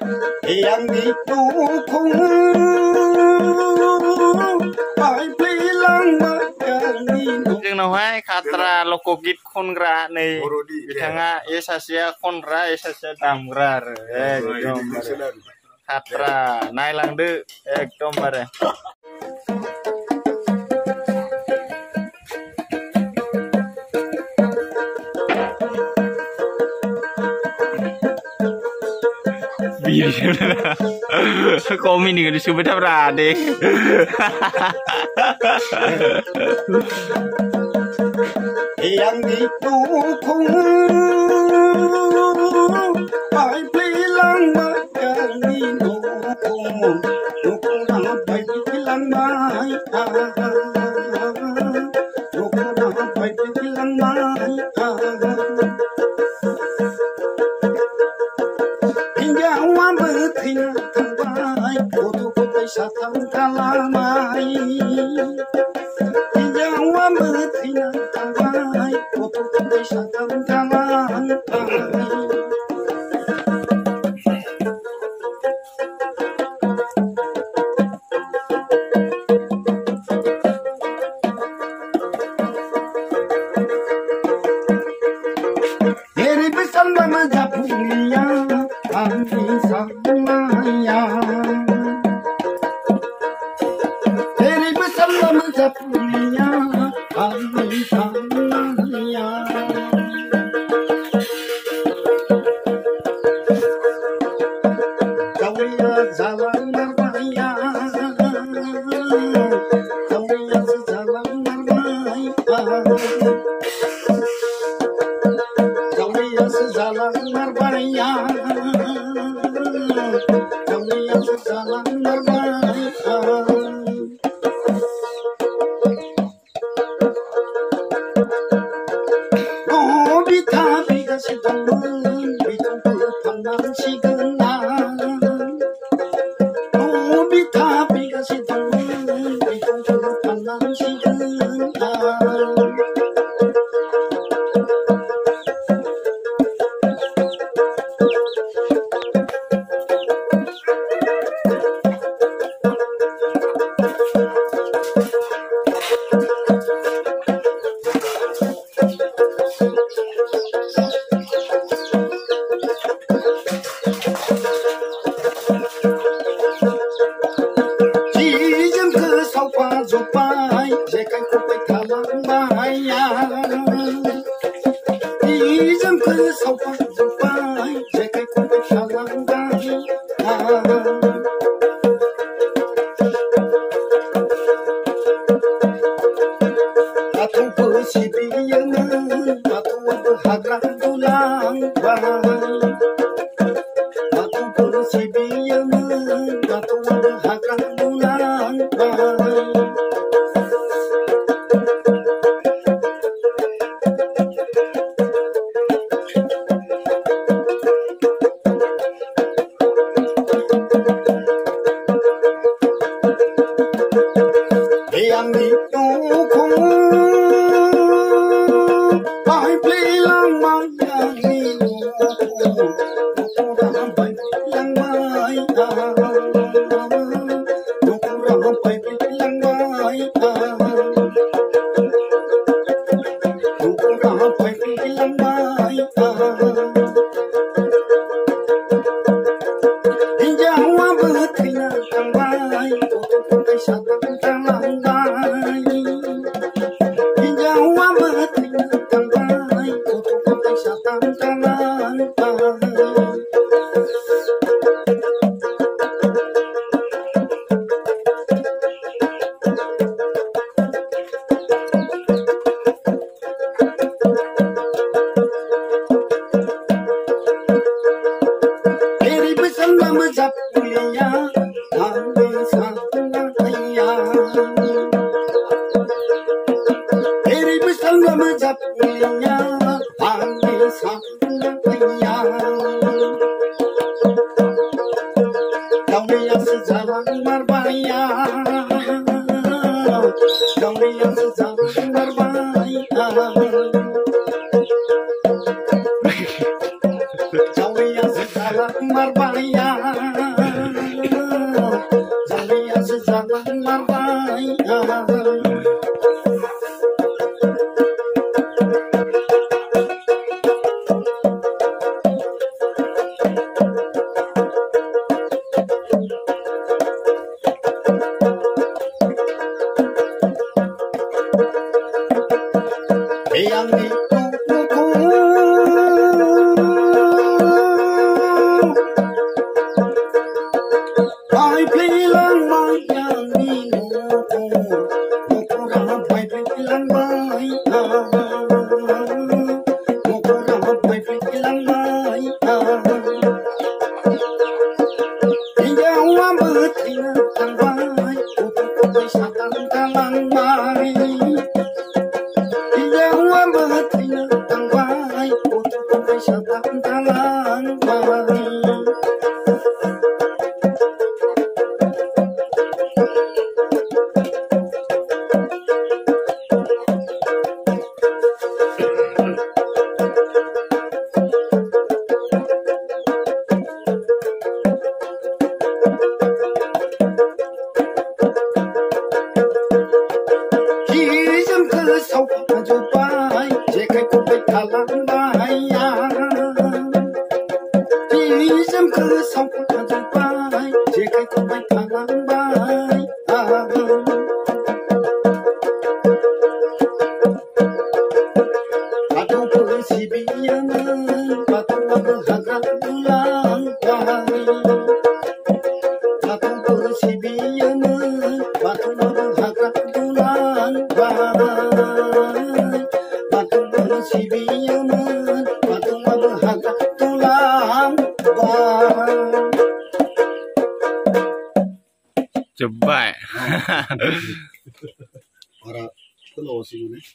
yang didukung ai bilang magani Jeng nawai katra lokogit kongra nih di tengah esasia konra esasia damgrar jom katra nailang de jom bare Komi nih di sumber berade. Yang didukung ai bilang magani dukung apa bilang mai dukung apa bilang mai Jawa betina tambai kutu kutai satang kalamai Jawa betina tambai kutu kutai satang kalamai Diri besar lama japulia Samaya Teri bersama mencapunya Amin Samaya Kawia jalan berbahaya Kawia jalan berbahaya Kawia jalan berbahaya Yang didukung ai bilang magani dukung rampai bilang mai dukung rampai bilang mai dukung rampai bilang mai Jawa betina tambai kutu satang kalambai Jawa betina tambai kutu satang kalambai Diri bersama mencapulinya Amin Samaya Diri bersama mencapulinya Amin Samaya Kau yang sejalan berbahaya Kau yang sejalan berbahaya Kau yang sejalan berbahaya jalan marbaya. Yang dituku ai bilang yang dinuku mukurang ai bilang mukurang ai bilang iya uang betina tangbay untuk wisata talang mai. Coba. Para pelos ini.